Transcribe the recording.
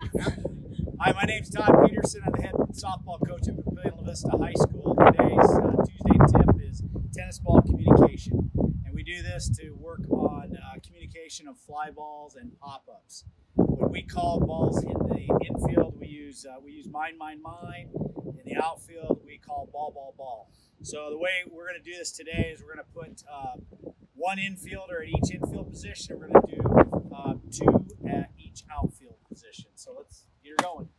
Hi, my name's Todd Petersen. I'm the head softball coach at Papillion-LaVista High School. Today's Tuesday tip is tennis ball communication. And we do this to work on communication of fly balls and pop-ups. When we call balls in the infield, we use mine, mine, mine. In the outfield, we call ball, ball, ball. So the way we're going to do this today is we're going to put one infielder at each infield position. We're going to do two at each outfield position. So let's get her going.